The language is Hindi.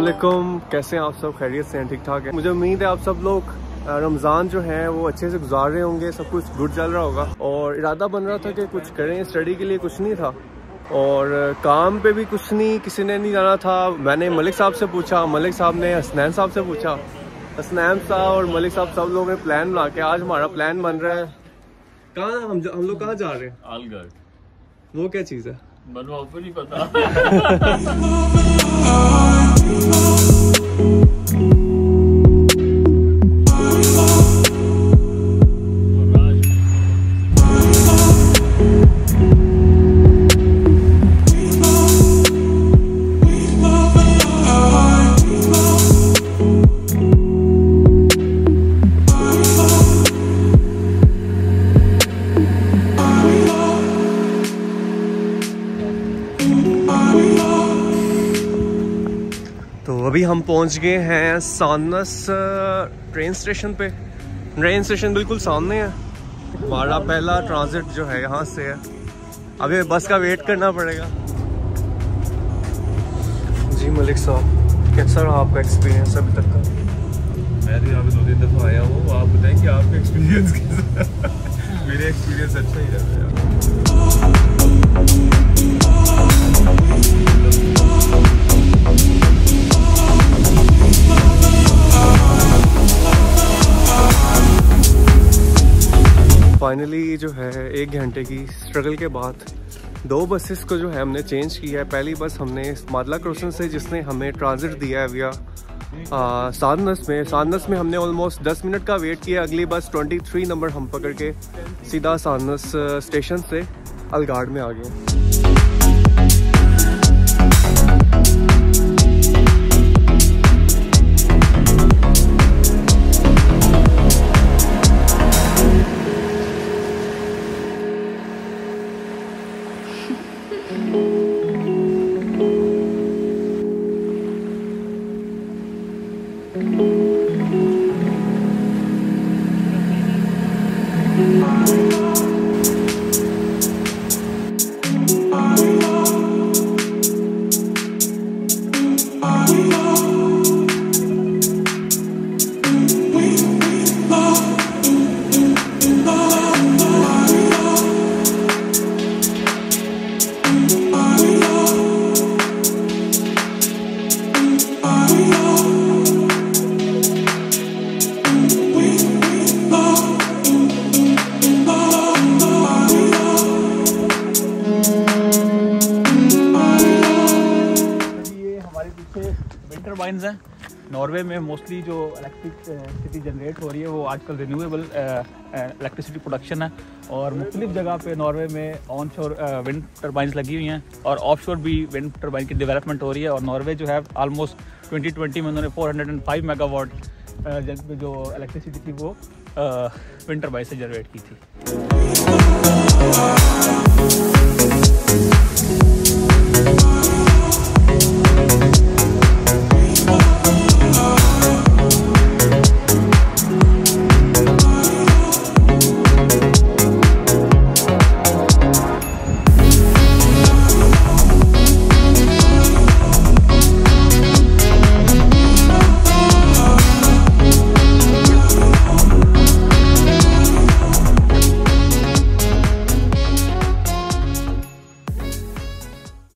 अस्सलामुअलैकुम, कैसे हैं आप सब? खैरियत से हैं? ठीक ठाक है। मुझे उम्मीद है आप सब लोग रमज़ान जो है वो अच्छे से गुजार रहे होंगे, सब कुछ गुड चल रहा होगा। और इरादा बन रहा था कि कुछ करें, स्टडी के लिए कुछ नहीं था और काम पे भी कुछ नहीं, किसी ने नहीं जाना था। मैंने मलिक साहब से पूछा, मलिक साहब ने हसनैन साहब से पूछा, हसनैन साहब और मलिक साहब सब लोगों ने प्लान बना के आज हमारा प्लान बन रहा है। कहाँ हम लोग कहाँ जा रहे हैं? आलगढ़। वो क्या चीज़ है? बनवाओ को नहीं पता। तो अभी हम पहुंच गए हैं सानस ट्रेन स्टेशन पे। ट्रेन स्टेशन बिल्कुल सामने है। हमारा पहला ट्रांजिट जो है यहाँ से है। अभी बस का वेट करना पड़ेगा। जी मलिक साहब, कैसा रहा आपका एक्सपीरियंस अभी तक का? मैं तो यहाँ पे 2-3 दफ़ा आया हूँ। आप बताएं कि आपका एक्सपीरियंस कैसा है? मेरा एक्सपीरियंस अच्छा ही रहा है। फाइनली जो है 1 घंटे की स्ट्रगल के बाद 2 बसेस को जो है हमने चेंज किया है। पहली बस हमने मादला क्रॉसिंग से, जिसने हमें ट्रांजिट दिया है विया सानस में हमने ऑलमोस्ट 10 मिनट का वेट किया। अगली बस 23 नंबर हम पकड़ के सीधा सानस स्टेशन से अलगाड़ में आ गए। विंड टर्बाइन्स हैं। नॉर्वे में मोस्टली जो इलेक्ट्रिसिटी जनरेट हो रही है वो आजकल रिन्यूएबल इलेक्ट्रिसिटी प्रोडक्शन है और मुख्तलिफ जगह पे नॉर्वे में ऑन शोर विंड टर्बाइन्स लगी हुई हैं और ऑफ शोर भी विंड टर्बाइन की डेवलपमेंट हो रही है। और नॉर्वे जो है आलमोस्ट 2020 में उन्होंने 405 मेगावाट जो इलेक्ट्रिसिटी थी वो विंड टर्बाइन से जनरेट की थी।